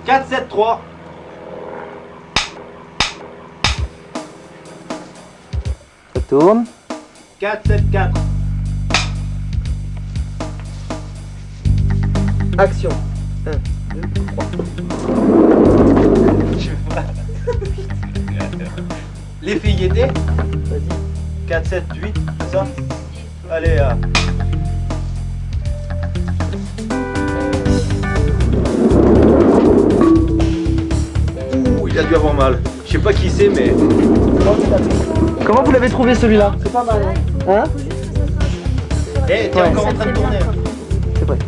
4, 7, 3. Ça tourne. 4, 7, 4. Action. 1, 2, 3. Je vois. Les filles y étaient. Vas-y. 4, 7, 8, c'est ça? Allez, Ouh, il a dû avoir mal. Je sais pas qui c'est, mais... Comment vous l'avez trouvé celui-là? C'est pas mal. Hein? Eh, t'es encore en train de tourner. C'est vrai.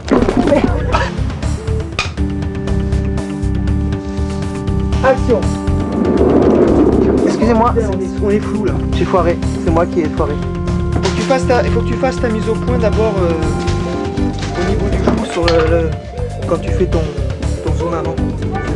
Action. Excusez-moi, on est flou là. J'ai foiré. C'est moi qui ai foiré. Il faut que tu fasses ta mise au point d'abord au niveau du flou sur quand tu fais ton zoom avant.